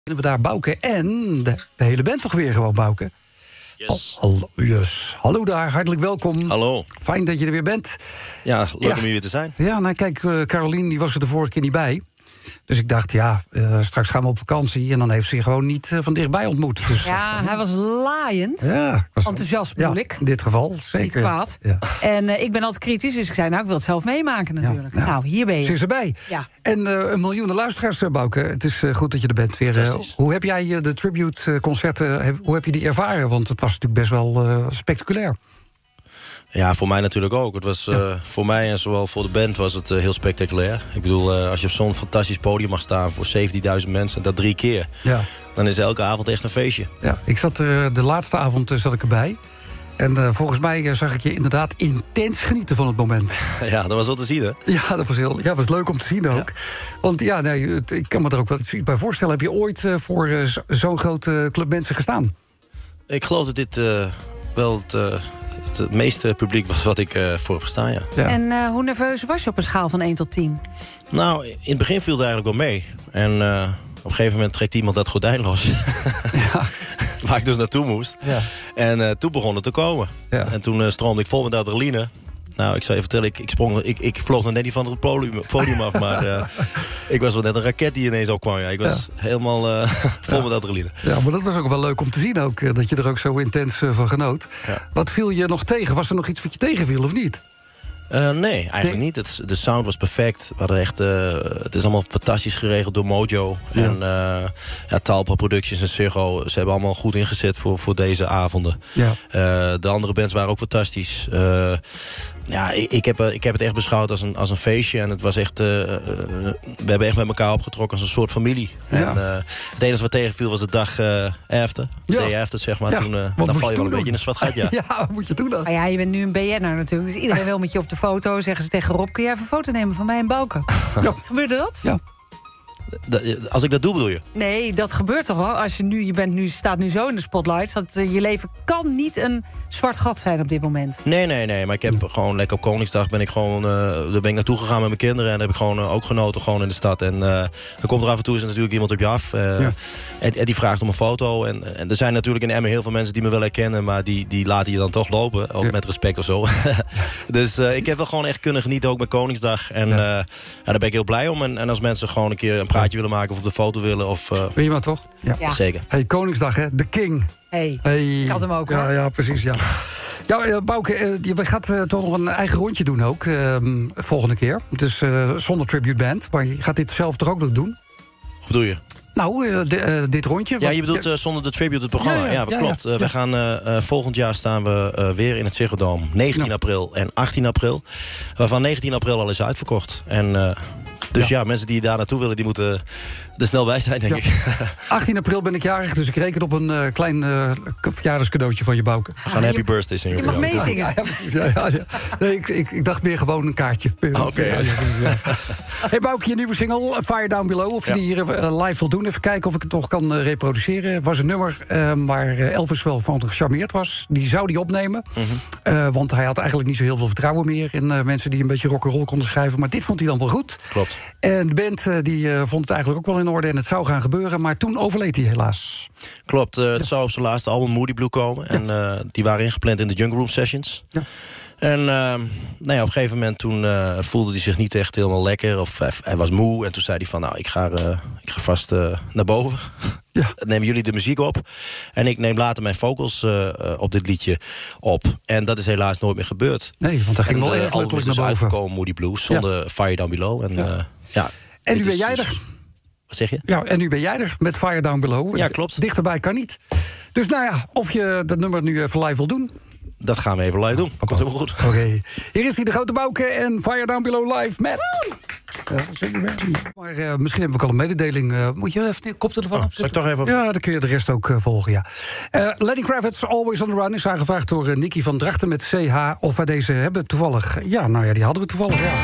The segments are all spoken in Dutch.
We daar Bouke en de hele band toch weer gewoon, Bouke. Yes. Hallo daar, hartelijk welkom. Hallo. Fijn dat je er weer bent. Ja, leuk om hier weer te zijn. Ja, nou kijk, Carolien die was er de vorige keer niet bij. Dus ik dacht, straks gaan we op vakantie. En dan heeft ze je gewoon niet van dichtbij ontmoet. Dus, ja, hij was laaiend. Ja, enthousiast bedoel ik. In dit geval, zeker. Niet kwaad. Ja. En ik ben altijd kritisch, dus ik zei, ik wil het zelf meemaken natuurlijk. Ja, nou, hier ben je. Ze is erbij. Ja. En een miljoenen luisteraars, Bouke. Het is goed dat je er bent weer. Hoe heb jij de tribute-concerten, hoe heb je die ervaren? Want het was natuurlijk best wel spectaculair. Ja, voor mij natuurlijk ook. Het was voor mij en zowel voor de band was het heel spectaculair. Ik bedoel, als je op zo'n fantastisch podium mag staan voor 17.000 mensen, dat 3 keer. Ja. Dan is elke avond echt een feestje. Ja, ik zat de laatste avond zat ik erbij. En volgens mij zag ik je inderdaad intens genieten van het moment. Ja, dat was wel te zien, hè? Ja, dat was leuk om te zien ook. Ja. Want ik kan me er ook wel iets bij voorstellen. Heb je ooit voor zo'n grote club mensen gestaan? Ik geloof dat dit wel het meeste publiek was wat ik voor heb gestaan, ja. En hoe nerveus was je op een schaal van 1 tot 10? Nou, in het begin viel het eigenlijk wel mee. En op een gegeven moment trekt iemand dat gordijn los. Ja. Waar ik dus naartoe moest. Ja. En toen begon het te komen. Ja. En toen stroomde ik vol met adrenaline. Nou, ik zou je vertellen, ik vloog nog net niet van het podium af. Maar ik was wel net een raket die ineens opkwam. Ja. Ik was helemaal vol met adrenaline. Ja, maar dat was ook wel leuk om te zien ook. Dat je er ook zo intens van genoot. Ja. Wat viel je nog tegen? Was er nog iets wat je tegenviel of niet? Nee, eigenlijk niet. De sound was perfect. We hadden echt, het is allemaal fantastisch geregeld door Mojo. Ja. En Talpa Productions en Ziggo. Ze hebben allemaal goed ingezet voor deze avonden. Ja. De andere bands waren ook fantastisch. Ik heb het echt beschouwd als een feestje. En het was echt, we hebben echt met elkaar opgetrokken als een soort familie. Ja. En het enige wat tegenviel was de dag after. De day after, zeg maar. Ja. Toen dan val je wel een beetje in een zwart gat, ja. Ja, wat moet je doen dan? Maar ja, je bent nu een BN'er natuurlijk. Dus iedereen wil met je op de foto. Zeggen ze tegen Rob, kun jij even een foto nemen van mij en Bouke? Ja. Gebeurde dat? Ja. Als ik dat doe, bedoel je? Nee, dat gebeurt toch wel. Als je staat nu zo in de spotlights. Dat je leven kan niet een zwart gat zijn op dit moment. Nee. Maar ik heb gewoon lekker op Koningsdag daar ben ik naartoe gegaan met mijn kinderen. En heb ik gewoon ook genoten gewoon in de stad. En dan komt er af en toe natuurlijk iemand op je af. En die vraagt om een foto. En er zijn natuurlijk in Emmen heel veel mensen die me wel herkennen. Maar die laten je dan toch lopen. Ook met respect of zo. Dus ik heb wel gewoon echt kunnen genieten, ook met Koningsdag. En daar ben ik heel blij om. En als mensen gewoon een keer een praatje willen maken of op de foto willen. Ben je maar toch? Ja. Zeker. Hey, Koningsdag, hè? De King. Hey. Ik had hem ook, hoor. Ja, precies, ja. Ja, Bouke, je gaat toch nog een eigen rondje doen ook, volgende keer. Dus zonder tribute band. Maar je gaat dit zelf toch ook nog doen? Wat bedoel je? Nou, dit rondje. Ja, je bedoelt zonder de tribute het programma. Ja, klopt. We gaan volgend jaar staan we weer in het Ziggo Dome. 19 april en 18 april. Waarvan 19 april al is uitverkocht. En dus mensen die daar naartoe willen, die moeten er snel bij zijn, denk ik. 18 april ben ik jarig, dus ik reken op een klein verjaardagscadeautje van je, Bouke. We gaan Happy Birthday zingen. Je mag meezingen. Ja. Nee, ik dacht meer gewoon een kaartje. Oké. Hey Bouke, je nieuwe single, Fire Down Below. Of je die hier live wil doen. Even kijken of ik het nog kan reproduceren. Het was een nummer waar Elvis wel van gecharmeerd was. Die zou die opnemen. Mm-hmm. Want hij had eigenlijk niet zo heel veel vertrouwen meer in mensen die een beetje rock'n'roll konden schrijven. Maar dit vond hij dan wel goed. Klopt. En de band die vond het eigenlijk ook wel in orde en het zou gaan gebeuren, maar toen overleed hij helaas. Klopt, het zou op zijn laatste album Moody Blue komen. En die waren ingepland in de Jungle Room Sessions. Ja. En op een gegeven moment toen voelde hij zich niet echt helemaal lekker. Of hij was moe en toen zei hij van ik ga vast naar boven. Ja. Nemen jullie de muziek op. En ik neem later mijn vocals op dit liedje op. En dat is helaas nooit meer gebeurd. Nee, want daar ging wel album erg letterlijk is naar boven. Uitgekomen, Moody Blues, zonder Fire Down Below. En, en nu ben jij er. Wat zeg je? Ja, en nu ben jij er met Fire Down Below. Ja, klopt. Dichterbij kan niet. Dus of je dat nummer nu even live wil doen. Dat gaan we even live doen. Komt helemaal goed. Oké. Hier is hij, de grote Bouke en Fire Down Below live met... Maar misschien heb ik al een mededeling. Moet je even de koptelefoon opzetten? Zal ik toch even op... Ja, dan kun je de rest ook volgen, ja. Lenny Kravitz, Always on the Run, is aangevraagd door Nicky van Drachten met CH. Of wij deze hebben toevallig. Ja, die hadden we toevallig, ja.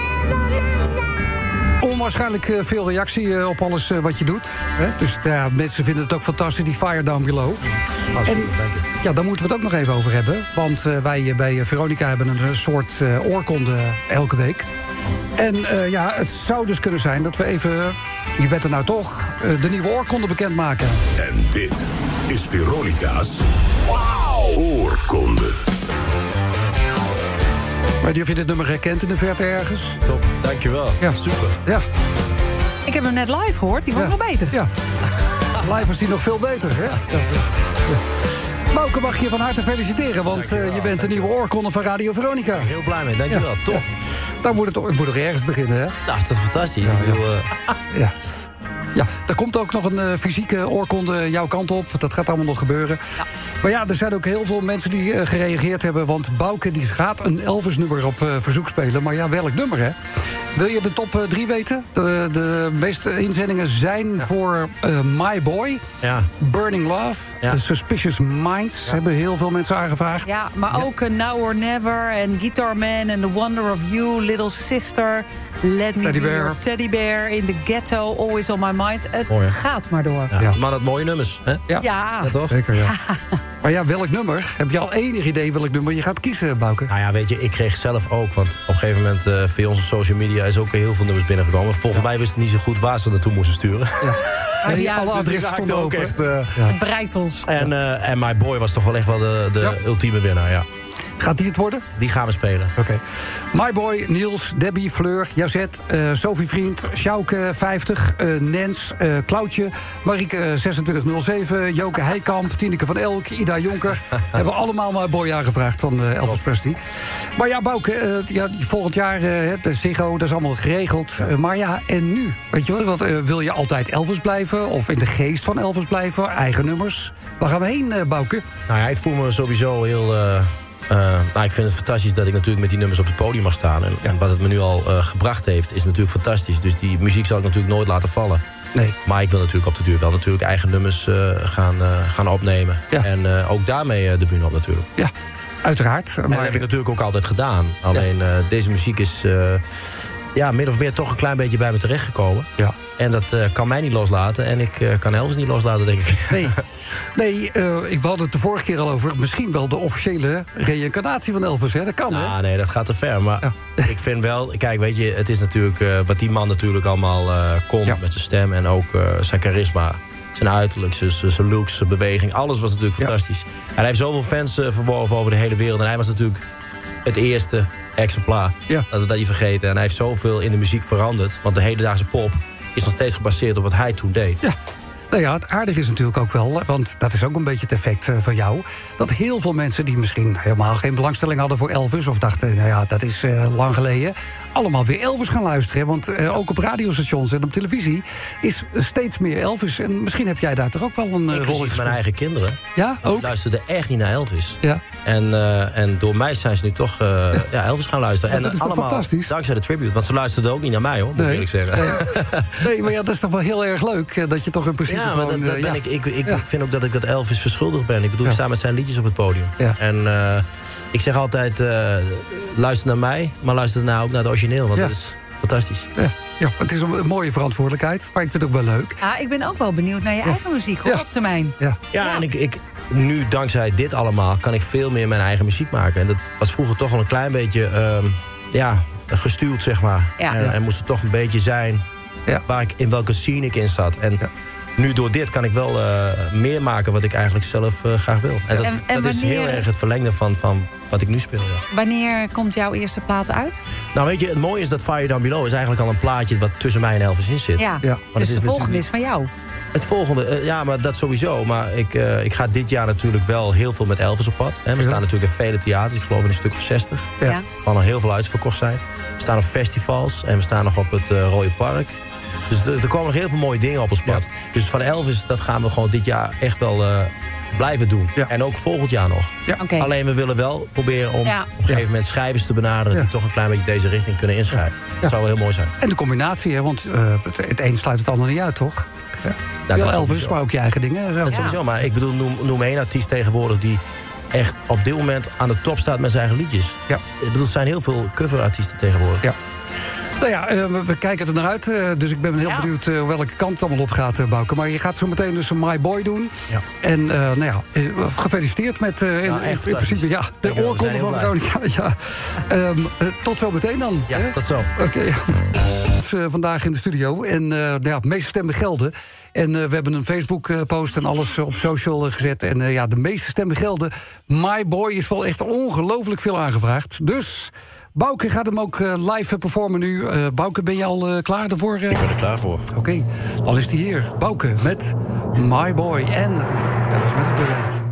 Onwaarschijnlijk veel reactie op alles wat je doet. Hè? Dus mensen vinden het ook fantastisch, die Fire Down Below. En daar moeten we het ook nog even over hebben. Want wij bij Veronica hebben een soort oorkonde elke week. En het zou dus kunnen zijn dat we even, je bent er nou toch, de nieuwe oorkonde bekendmaken. En dit is Veronica's oorkonde. Weet je of je dit nummer herkent in de verte ergens? Top, dankjewel. Ja. Super. Ja. Ik heb hem net live gehoord, die was nog beter. Ja. Live was die nog veel beter, hè? Ja. Bouke, mag je van harte feliciteren, want je bent de nieuwe oorkonde van Radio Veronica. Heel blij mee, dankjewel. Ja. Top. Dan moet het moet toch ergens beginnen, hè? Nou, dat is fantastisch. Ik bedoel, Ja. Ja, er komt ook nog een fysieke oorkonde jouw kant op. Dat gaat allemaal nog gebeuren. Ja. Maar ja, er zijn ook heel veel mensen die gereageerd hebben. Want Bouke die gaat een Elvis-nummer op verzoek spelen. Maar ja, welk nummer, hè? Wil je de top 3 weten? De meeste inzendingen zijn voor My Boy, Burning Love, Suspicious Minds. Hebben heel veel mensen aangevraagd. Ja, maar ook Now or Never en Guitar Man and The Wonder of You, Little Sister, Let Me Be Your Teddy Bear, In the Ghetto, Always on My Mind. Het gaat maar door. Ja. Maar dat mooie nummers, hè? Ja. toch? Zeker, ja. Maar ja, welk nummer? Heb je al enig idee welk nummer je gaat kiezen, Bouke? Nou ja, weet je, ik kreeg zelf ook, want op een gegeven moment via onze social media is ook heel veel nummers binnengekomen. Volgens mij wisten niet zo goed waar ze naartoe moesten sturen. Ja. Nee, alle adressen stonden ook open. echt. Het bereikt ons. En My Boy was toch wel echt wel de ultieme winnaar, ja. Gaat die het worden? Die gaan we spelen. Oké. My Boy, Niels, Debbie, Fleur, Jazet, Sophie Vriend, Sjouke 50, Nens, Klautje, Marieke 2607, Joke Heikamp, Tineke van Elk, Ida Jonker. Hebben allemaal My Boy aangevraagd van Elvis Presley. Maar ja, Bouke, volgend jaar de Ziggo, dat is allemaal geregeld. Maar ja, en nu? Weet je wel, wil je altijd Elvis blijven? Of in de geest van Elvis blijven? Eigen nummers? Waar gaan we heen, Bouke? Nou ja, ik voel me sowieso heel... ik vind het fantastisch dat ik natuurlijk met die nummers op het podium mag staan. En wat het me nu al gebracht heeft, is natuurlijk fantastisch. Dus die muziek zal ik natuurlijk nooit laten vallen. Nee. Maar ik wil natuurlijk op de duur wel natuurlijk eigen nummers gaan opnemen. Ja. En ook daarmee de bühne op natuurlijk. Ja, uiteraard. Maar dat heb ik natuurlijk ook altijd gedaan. Alleen deze muziek is min of meer toch een klein beetje bij me terechtgekomen. Ja. En dat kan mij niet loslaten. En ik kan Elvis niet loslaten, denk ik. Nee, we hadden het de vorige keer al over. Misschien wel de officiële reïncarnatie van Elvis, hè? Dat kan, hè? Nee, dat gaat te ver. Maar ik vind wel... Kijk, weet je, het is natuurlijk... wat die man natuurlijk allemaal kon met zijn stem... en ook zijn charisma, zijn uiterlijk, zijn looks, zijn beweging. Alles was natuurlijk fantastisch. En hij heeft zoveel fans verworven over de hele wereld. En hij was natuurlijk het eerste exemplaar. Ja. Dat we dat niet vergeten. En hij heeft zoveel in de muziek veranderd. Want de hedendaagse pop is nog steeds gebaseerd op wat hij toen deed. Ja. Nou ja, het aardige is natuurlijk ook wel, want dat is ook een beetje het effect van jou... dat heel veel mensen die misschien helemaal geen belangstelling hadden voor Elvis... of dachten, nou ja, dat is lang geleden... allemaal weer Elvis gaan luisteren. Want ook op radiostations en op televisie is steeds meer Elvis. En misschien heb jij daar toch ook wel een rol in gespeeld. Mijn eigen kinderen. Ja, ook? Die luisterden echt niet naar Elvis. Ja. En door mij zijn ze nu toch Elvis gaan luisteren. Ja, dat is allemaal fantastisch. Dankzij de tribute. Want ze luisterden ook niet naar mij, hoor, moet ik eerlijk zeggen. Nee, maar ja, dat is toch wel heel erg leuk... dat je toch in principe maar gewoon... dat ben ik vind ook dat ik dat Elvis verschuldigd ben. Ik bedoel, ik sta met zijn liedjes op het podium. Ja. En ik zeg altijd, luister naar mij... maar luister nou ook naar het origineel, want dat is fantastisch. Ja, het is een mooie verantwoordelijkheid, maar ik vind het ook wel leuk. Ja, ik ben ook wel benieuwd naar je eigen muziek, hoor, op termijn. Ja, en ik nu, dankzij dit allemaal, kan ik veel meer mijn eigen muziek maken. En dat was vroeger toch wel een klein beetje gestuurd, zeg maar. Ja. En moest het toch een beetje zijn in welke scene ik in zat. En nu door dit kan ik wel meer maken wat ik eigenlijk zelf graag wil. En dat is heel erg het verlengde van wat ik nu speel. Ja. Wanneer komt jouw eerste plaat uit? Nou, weet je, het mooie is dat Fire Down Below is eigenlijk al een plaatje wat tussen mij en Elvis in zit. Ja. Dus de volgende is van jou. Het volgende, maar dat sowieso. Maar ik ga dit jaar natuurlijk wel heel veel met Elvis op pad. We staan natuurlijk in vele theaters, ik geloof in een stuk of 60. Ja. Van al heel veel uitverkocht zijn. We staan op festivals en we staan nog op het Rode Park. Dus er komen nog heel veel mooie dingen op ons pad. Dus van Elvis, dat gaan we gewoon dit jaar echt wel blijven doen. Ja. En ook volgend jaar nog. Ja. Okay. Alleen we willen wel proberen om op een gegeven moment schrijvers te benaderen... die toch een klein beetje deze richting kunnen inschrijven. Dat zou wel heel mooi zijn. En de combinatie, hè, want het een sluit het ander niet uit, toch? Ja. Wel Elvis, sowieso. Maar ook je eigen dingen. Dat sowieso, maar ik bedoel, noem één artiest tegenwoordig... die echt op dit moment aan de top staat met zijn eigen liedjes. Ja. Ik bedoel, er zijn heel veel coverartiesten tegenwoordig. Ja. Nou ja, we kijken er naar uit. Dus ik ben heel benieuwd welke kant het allemaal op gaat, Bouke. Maar je gaat zo meteen dus een My Boy doen. Ja. En gefeliciteerd met in principe de oorkonde van Veronica. Ja. Tot zo meteen dan. Ja, tot zo. Oké. Vandaag in de studio. En de meeste stemmen gelden. En we hebben een Facebook-post en alles op social gezet. En de meeste stemmen gelden. My Boy is wel echt ongelooflijk veel aangevraagd. Dus Bouke gaat hem ook live performen nu. Bouke, ben je al klaar ervoor? Ik ben er klaar voor. Oké, dan is hij hier. Bouke met My Boy. En natuurlijk, dat is met het band.